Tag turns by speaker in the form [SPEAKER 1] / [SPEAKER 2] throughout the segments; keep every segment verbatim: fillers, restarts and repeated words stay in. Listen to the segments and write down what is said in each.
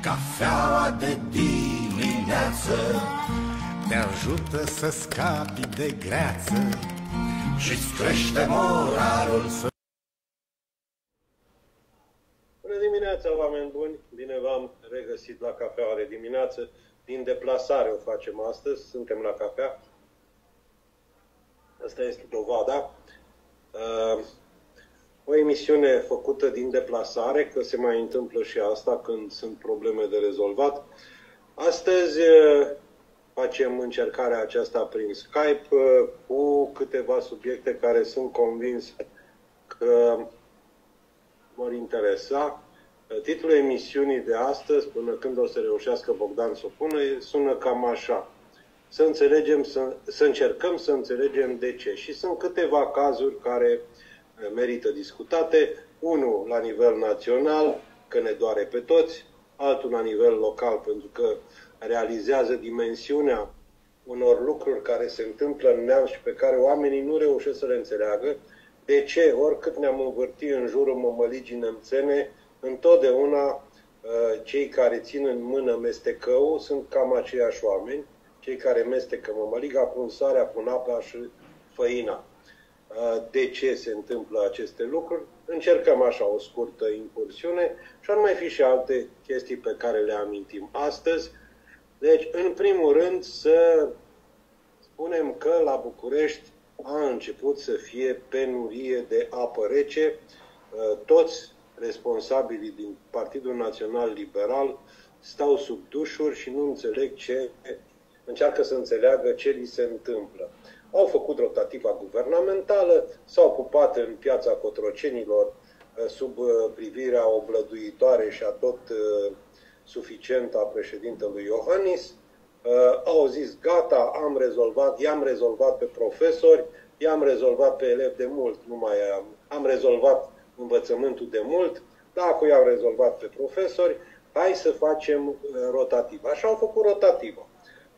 [SPEAKER 1] Cafeaua de dimineață te ajută să scapi de greață și-ți crește moralul să...
[SPEAKER 2] Bună dimineața, oameni buni! Bine v-am regăsit la Cafeaua de dimineață. Din deplasare o facem astăzi, suntem la cafea. Asta este dovada. O emisiune făcută din deplasare, că se mai întâmplă și asta când sunt probleme de rezolvat. Astăzi facem încercarea aceasta prin Skype cu câteva subiecte care sunt convins că vor interesa. Titlul emisiunii de astăzi, până când o să reușească Bogdan să o pună, sună cam așa. Să înțelegem, să, să încercăm să înțelegem de ce. Și sunt câteva cazuri care merită discutate. Unul la nivel național, că ne doare pe toți. Altul la nivel local, pentru că realizează dimensiunea unor lucruri care se întâmplă în neam și pe care oamenii nu reușesc să le înțeleagă. De ce? Oricât ne-am învârtit în jurul mămăligii nemțene, întotdeauna cei care țin în mână mestecăul sunt cam aceiași oameni. Cei care mestecă mămăliga pun sarea, pun apa și făina. De ce se întâmplă aceste lucruri? Încercăm așa o scurtă incursiune și ar mai fi și alte chestii pe care le amintim astăzi. Deci, în primul rând, să spunem că la București a început să fie penurie de apă rece. Toți responsabilii din Partidul Național Liberal stau sub dușuri și nu înțeleg ce, încearcă să înțeleagă ce li se întâmplă. Au făcut rotativa guvernamentală, s-au ocupat în piața Cotrocenilor sub privirea oblăduitoare și atot suficientă a președintelui Iohannis. Au zis, gata, am rezolvat, i-am rezolvat pe profesori, i-am rezolvat pe elevi de mult, nu mai am, am rezolvat învățământul de mult, dacă i-am rezolvat pe profesori, hai să facem rotativa. Așa au făcut rotativa.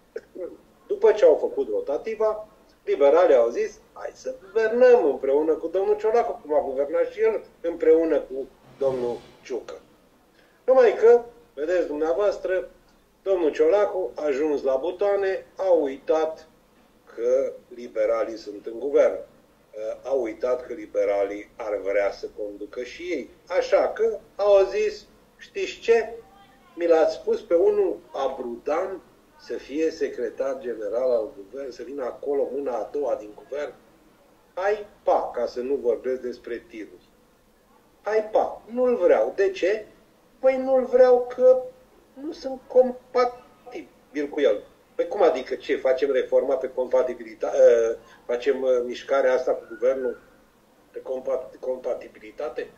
[SPEAKER 2] După ce au făcut rotativa, liberalii au zis, hai să guvernăm împreună cu domnul Ciolacu, cum a guvernat și el împreună cu domnul Ciucă. Numai că, vedeți dumneavoastră, domnul Ciolacu a ajuns la butoane, a uitat că liberalii sunt în guvern. A uitat că liberalii ar vrea să conducă și ei. Așa că au zis, știți ce? Mi l-ați spus pe unul Abrudan să fie secretar general al guvernului, să vină acolo mâna a doua din guvern. Hai pa, ca să nu vorbesc despre tiruri. Hai pa, nu-l vreau. De ce? Păi nu-l vreau că nu sunt compatibil cu el. Păi cum adică ce? Facem reforma pe compatibilitate? Facem mișcarea asta cu guvernul pe compatibilitate?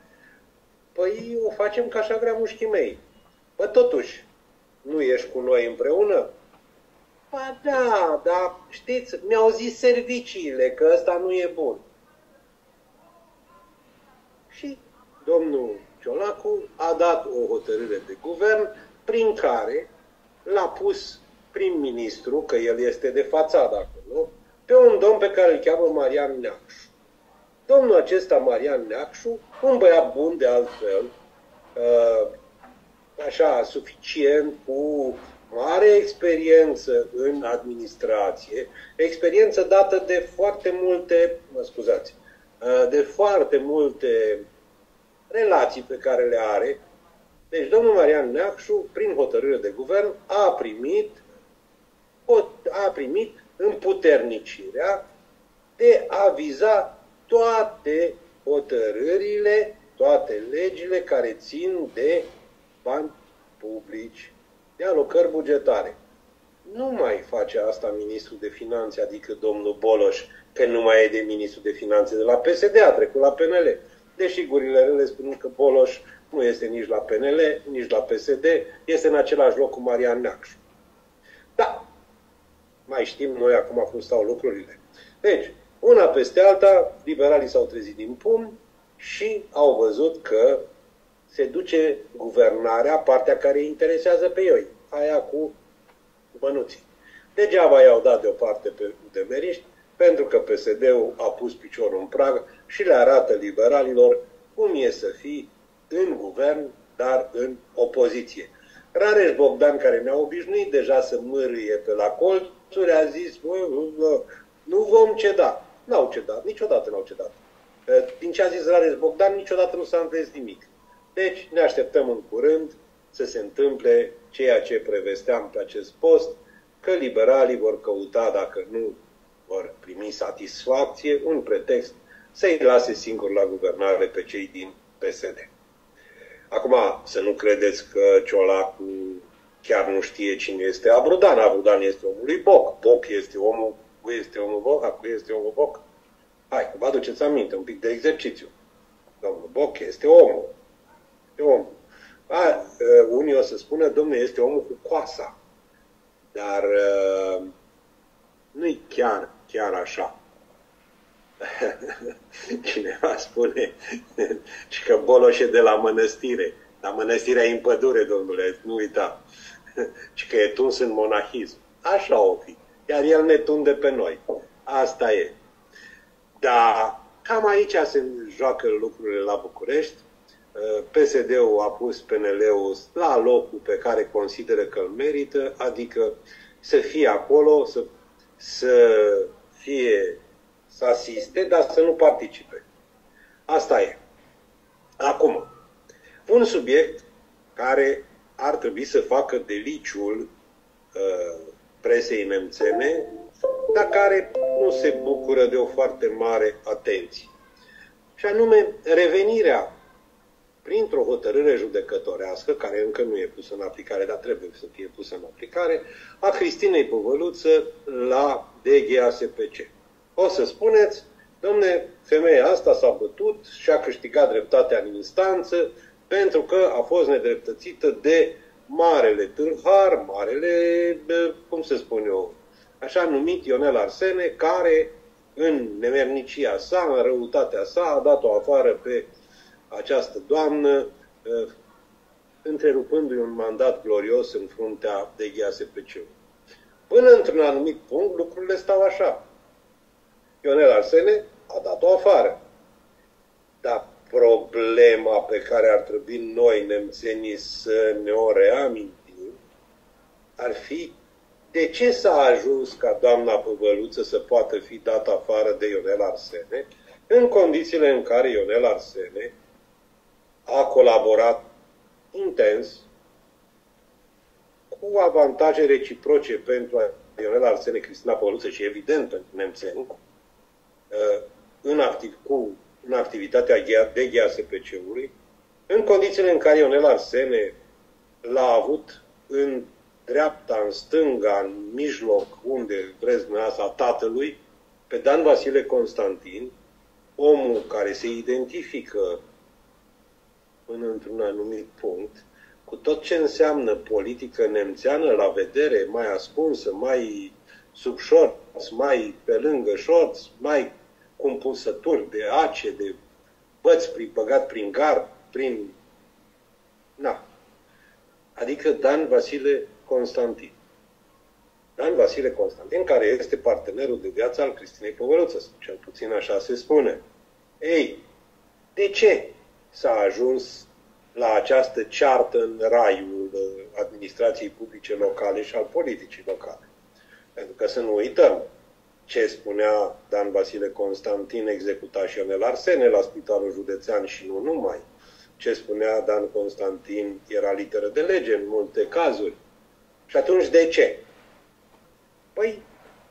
[SPEAKER 2] Păi o facem ca așa vrea mușchii mei. Bă, totuși, nu ești cu noi împreună? Ba da, dar știți, mi-au zis serviciile că ăsta nu e bun. Și domnul Ciolacu a dat o hotărâre de guvern prin care l-a pus prim-ministru, că el este de fațadă acolo, pe un domn pe care îl cheamă Marian Neacșu. Domnul acesta, Marian Neacșu, un băiat bun de altfel, așa, suficient, cu mare experiență în administrație, experiență dată de foarte multe, mă scuzați, de foarte multe relații pe care le are. Deci domnul Marian Neacșu, prin hotărâre de guvern, a primit, a primit împuternicirea de a viza toate hotărârile, toate legile care țin de bani publici, de alocări bugetare. Nu mai face asta ministrul de finanțe, adică domnul Boloș, că nu mai e de ministrul de finanțe de la P S D, a trecut la P N L. Deși gurile rele spun că Boloș nu este nici la P N L, nici la P S D, este în același loc cu Marian Neacșu. Da, mai știm noi acum cum stau lucrurile. Deci, una peste alta, liberalii s-au trezit din pumn și au văzut că se duce guvernarea, partea care îi interesează pe ei, aia cu bănuții. Degeaba i-au dat deoparte pe udemeriști, pentru că P S D-ul a pus piciorul în prag și le arată liberalilor cum e să fii în guvern, dar în opoziție. Rareș Bogdan, care ne-a obișnuit deja să mârâie pe la colțuri, a zis, bă, bă, nu vom ceda. N-au cedat, niciodată n-au cedat. Din ce a zis Rareș Bogdan, niciodată nu s-a învins nimic. Deci ne așteptăm în curând să se întâmple ceea ce prevesteam pe acest post, că liberalii vor căuta, dacă nu vor primi satisfacție, un pretext să-i lase singuri la guvernare pe cei din P S D. Acum, să nu credeți că Ciolacu chiar nu știe cine este Abrudan. Abrudan este omul lui Boc. Boc este omul, cu este omul Boc, cu este omul Boc. Hai, vă aduceți aminte, un pic de exercițiu. Domnul Boc este omul. Este omul. A, unii o să spună, domnule, este omul cu coasa. Dar uh, nu-i chiar, chiar așa. Cineva spune că Boloș e de la mănăstire. Dar mănăstirea e în pădure, domnule, nu uita. Și că e tuns în monahism. Așa o fi. Iar el ne tunde pe noi. Asta e. Dar cam aici se joacă lucrurile la București. P S D-ul a pus P N L-ul la locul pe care consideră că îl merită, adică să fie acolo, să, să fie, să asiste, dar să nu participe. Asta e. Acum, un subiect care ar trebui să facă deliciul uh, presei nemțene, dar care nu se bucură de o foarte mare atenție. Și anume, revenirea printr-o hotărâre judecătorească, care încă nu e pusă în aplicare, dar trebuie să fie pusă în aplicare, a Cristinei Povăluță la D G A S P C. O să spuneți, domne, femeia asta s-a bătut și a câștigat dreptatea în instanță pentru că a fost nedreptățită de marele tâlhar, marele, cum să spun eu, așa numit Ionel Arsene, care în nemernicia sa, în răutatea sa, a dat-o afară pe această doamnă, întrerupându-i un mandat glorios în fruntea D G A S P C-ului. Până într-un anumit punct, lucrurile stau așa. Ionel Arsene a dat-o afară. Dar problema pe care ar trebui noi, nemțenii, să ne o reamintim, ar fi de ce s-a ajuns ca doamna Povăluță să poată fi dată afară de Ionel Arsene, în condițiile în care Ionel Arsene a colaborat intens, cu avantaje reciproce pentru Ionel Arsene, Cristina Povăluță și evident pentru nemțeni, în, activ, cu, în activitatea D G A S P C-ului, în condițiile în care Ionel Arsene l-a avut în dreapta, în stânga, în mijloc, unde vreți dumneavoastră, a tatălui, pe Dan Vasile Constantin, omul care se identifică până într-un anumit punct, cu tot ce înseamnă politică nemțeană la vedere, mai ascunsă, mai sub șorț, mai pe lângă șorț, mai cu împulsături de ace, de băți băgat prin gard, prin... Na. Adică Dan Vasile Constantin. Dan Vasile Constantin, care este partenerul de viață al Cristinei Povăluță, cel puțin așa se spune. Ei, de ce s-a ajuns la această ceartă în raiul administrației publice locale și al politicii locale? Pentru că să nu uităm ce spunea Dan Vasile Constantin, executa și Ionel Arsene la Spitalul Județean și nu numai. Ce spunea Dan Constantin era literă de lege în multe cazuri. Și atunci de ce? Păi,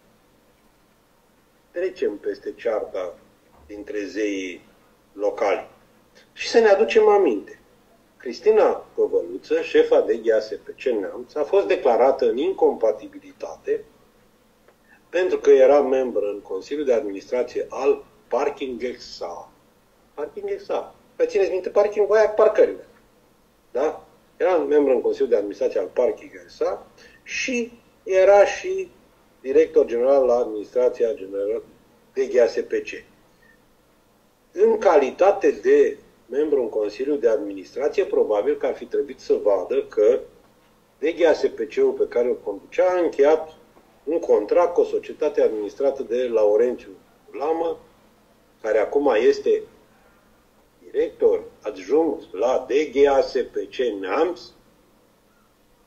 [SPEAKER 2] trecem peste cearta dintre zeii locali. Și să ne aducem aminte. Cristina Povăluță, șefa D G A S P C Neamț, a fost declarată în incompatibilitate pentru că era membră în Consiliul de Administrație al Parking X A. Parking X A. Păi țineți minte, parking aia parcările. Da? Era membru în Consiliul de Administrație al Parking X A și era și director general la Administrația Generală D G A S P C. În calitate de membru în Consiliul de Administrație, probabil că ar fi trebuit să vadă că D G A S P C-ul pe care îl conducea a încheiat un contract cu o societate administrată de Laurențiu Lamă, care acum este director adjunct la D G A S P C Neamț,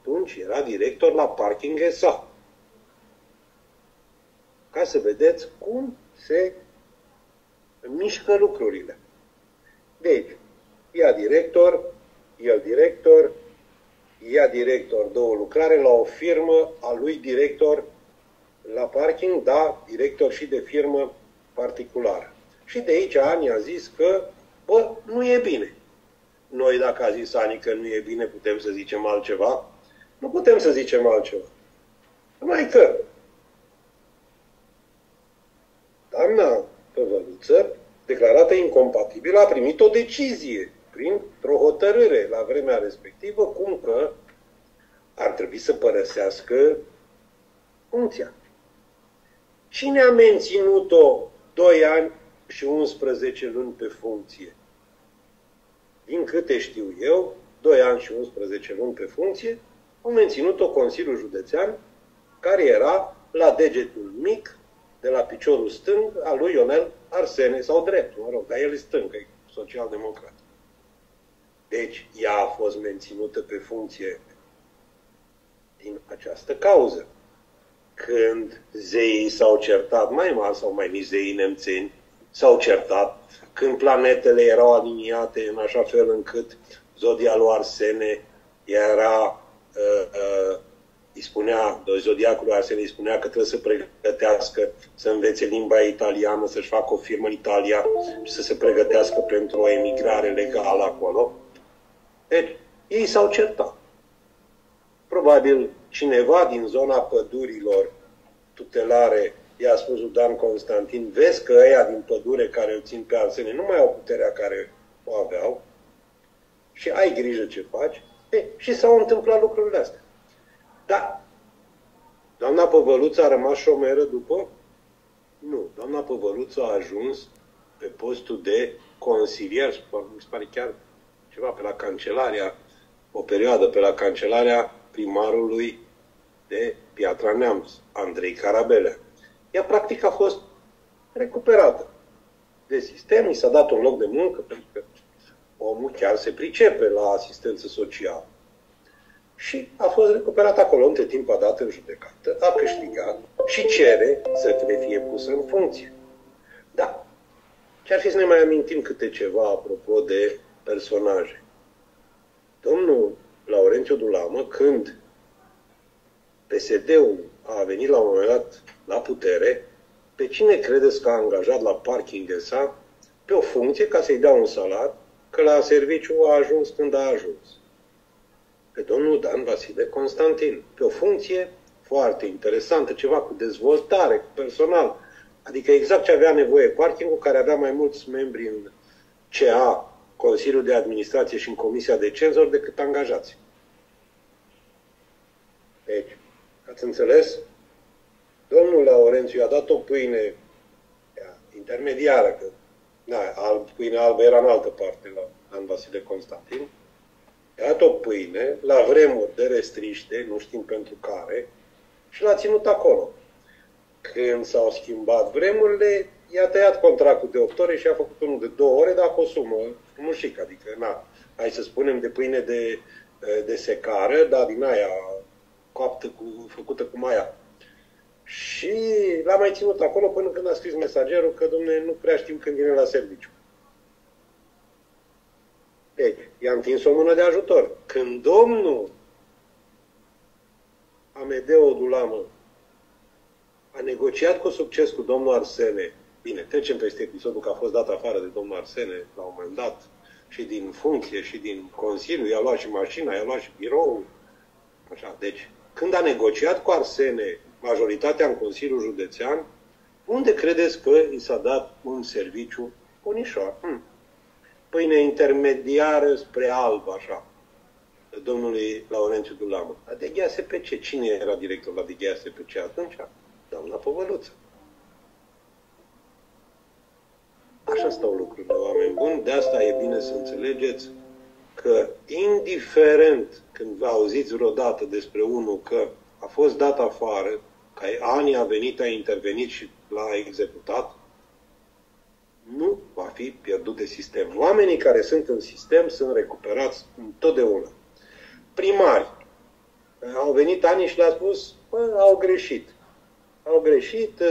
[SPEAKER 2] atunci era director la Parking S A. Ca să vedeți cum se mișcă lucrurile. Deci, ea director, el director, ea director, două lucrare la o firmă, a lui director la parking, da, director și de firmă particulară. Și de aici Ani a zis că, bă, nu e bine. Noi, dacă a zis Ani că nu e bine, putem să zicem altceva? Nu putem să zicem altceva. Numai că doamna Păvăluță, declarată incompatibilă, a primit o decizie printr-o hotărâre la vremea respectivă, cum că ar trebui să părăsească funcția. Cine a menținut-o doi ani și unsprezece luni pe funcție? Din câte știu eu, doi ani și unsprezece luni pe funcție, au menținut-o Consiliul Județean, care era la degetul mic, de la piciorul stâng, al lui Ionel Arsene, sau dreptul, mă rog, dar el e stâng, e social-democrat. Deci, ea a fost menținută pe funcție din această cauză. Când zeii s-au certat, mai mari sau mai mici zeii nemțeni, s-au certat, când planetele erau aliniate în așa fel încât zodia lui Arsene era, uh, uh, îi spunea, zodiacul lui Arsene îi spunea că trebuie să pregătească, să învețe limba italiană, să-și facă o firmă în Italia și să se pregătească pentru o emigrare legală acolo. Deci, ei s-au certat. Probabil cineva din zona pădurilor tutelare i-a spus lui Dan Constantin, vezi că ăia din pădure care îl țin pe Arsene nu mai au puterea care o aveau și ai grijă ce faci. E, și s-au întâmplat lucrurile astea. Dar doamna Păvăluță a rămas șomeră după? Nu. Doamna Păvăluță a ajuns pe postul de consilier, mi se pare chiar ceva pe la Cancelaria, o perioadă pe la Cancelaria primarului de Piatra Neamț, Andrei Carabelea. Ea practic a fost recuperată de sistem, i s-a dat un loc de muncă, pentru că omul chiar se pricepe la asistență socială. Și a fost recuperat acolo, între timp a dat în judecată, a câștigat și cere să le fie pusă în funcție. Da. Ce-ar fi să ne mai amintim câte ceva apropo de personaje? Domnul Laurențiu Dulamă, când P S D-ul a venit la un moment dat la putere, pe cine credeți că a angajat la Parking S A pe o funcție ca să-i dea un salar, că la serviciu a ajuns când a ajuns? Pe domnul Dan Vasile Constantin, pe o funcție foarte interesantă, ceva cu dezvoltare, cu personal. Adică exact ce avea nevoie parkingul, care avea mai mulți membri în C A, Consiliul de Administrație și în Comisia de Cenzori, decât angajați. Deci, ați înțeles? Domnul Laurențiu i-a dat o pâine intermediară, că na, alb, pâine albă era în altă parte la Dan Vasile Constantin. I-a dat o pâine la vremuri de restriște, nu știm pentru care, și l-a ținut acolo. Când s-au schimbat vremurile, i-a tăiat contractul de opt ore și a făcut unul de două ore, dar cu o sumă mușică, adică, na, hai să spunem, de pâine de, de secară, dar din aia coaptă, cu, făcută cu maia. Și l-a mai ținut acolo până când a scris mesagerul că, dom'le, nu prea știm când vine la serviciu. Deci, i-a întins o mână de ajutor. Când domnul Amedeo Dulamă a negociat cu succes cu domnul Arsene, bine, trecem peste episodul că a fost dat afară de domnul Arsene la un moment dat, și din funcție, și din Consiliu, i-a luat și mașina, i-a luat și biroul. Așa, deci, când a negociat cu Arsene majoritatea în Consiliul Județean, unde credeți că i s-a dat un serviciu unișor? Hm. Pâine intermediară spre alb, așa, domnului Laurențiu Dulamă. La D G A S P C. Cine era director la D G A S P C atunci? Doamna Păvăluță. Așa stau lucrurile, oameni buni. De asta e bine să înțelegeți că, indiferent când vă auziți vreodată despre unul că a fost dat afară, că Ani a venit, a intervenit și l-a executat, nu va fi pierdut de sistem. Oamenii care sunt în sistem sunt recuperați întotdeauna. Primari, Au venit anii și le-a spus, bă, au greșit. Au greșit,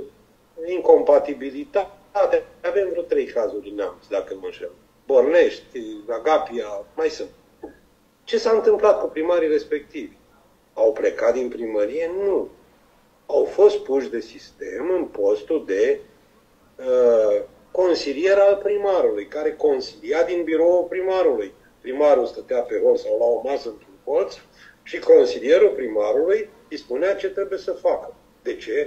[SPEAKER 2] incompatibilitate. Avem vreo trei cazuri în Neamț, dacă nu mă înșel. Borlești, Agapia, mai sunt. Ce s-a întâmplat cu primarii respectivi? Au plecat din primărie? Nu. Au fost puși de sistem în postul de uh, consilier al primarului, care consilia din biroul primarului. Primarul stătea pe hol sau la o masă într-un colț și consilierul primarului îi spunea ce trebuie să facă. De ce?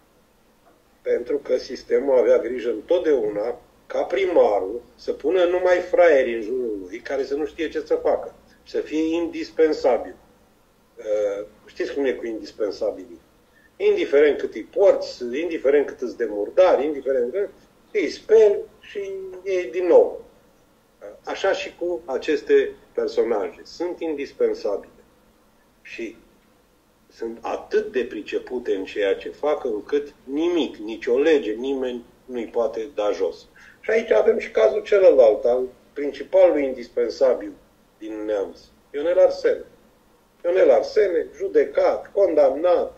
[SPEAKER 2] Pentru că sistemul avea grijă întotdeauna ca primarul să pună numai fraieri în jurul lui care să nu știe ce să facă. Să fie indispensabil. Uh, știți cum e cu indispensabilii? Indiferent cât îi porți, indiferent cât îți de murdari, indiferent cât îi speli și e din nou. Așa și cu aceste personaje. Sunt indispensabile. Și sunt atât de pricepute în ceea ce fac, încât nimic, nicio lege, nimeni nu-i poate da jos. Și aici avem și cazul celălalt, al principalului indispensabil din Neamț, Ionel Arsene. Ionel Arsene, judecat, condamnat,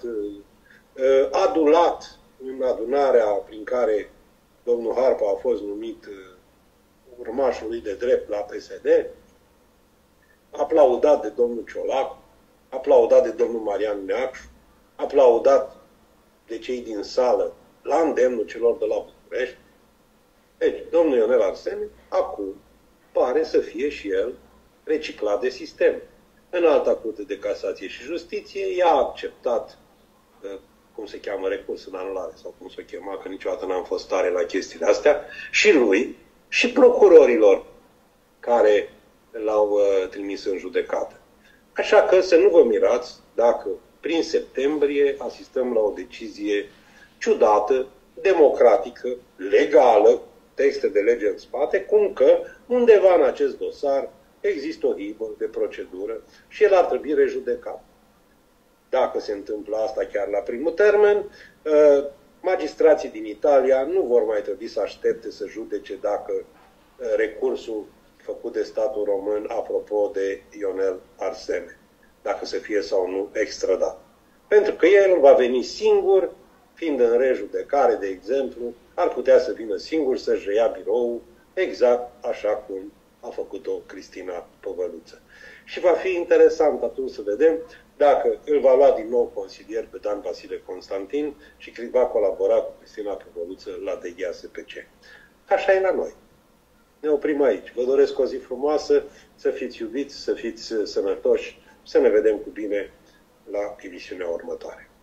[SPEAKER 2] adulat în adunarea prin care domnul Harpa a fost numit urmașul lui de drept la P S D, aplaudat de domnul Ciolacu, aplaudat de domnul Marian Neacșu, aplaudat de cei din sală la îndemnul celor de la București. Deci, domnul Ionel Arsene, acum pare să fie și el reciclat de sistem. În Alta Curte de Casație și Justiție, ea a acceptat, cum se cheamă, recurs în anulare, sau cum se chema, că niciodată n-am fost tare la chestiile astea, și lui, și procurorilor care l-au uh, trimis în judecată. Așa că să nu vă mirați dacă prin septembrie asistăm la o decizie ciudată, democratică, legală, texte de lege în spate, cum că undeva în acest dosar există o hibă de procedură și el ar trebui rejudecat. Dacă se întâmplă asta chiar la primul termen, magistrații din Italia nu vor mai trebui să aștepte să judece dacă recursul făcut de statul român apropo de Ionel Arsene, dacă să fie sau nu extradat. Pentru că el va veni singur, fiind în rejudecare, de exemplu, ar putea să vină singur să-și reia biroul, exact așa cum a făcut-o Cristina Păvăluță. Și va fi interesant atunci să vedem dacă îl va lua din nou consilier pe Dan Vasile Constantin și va colabora cu Cristina Păvăluță la D G A S P C. Așa e la noi. Ne oprim aici. Vă doresc o zi frumoasă, să fiți iubiți, să fiți sănătoși, să ne vedem cu bine la emisiunea următoare.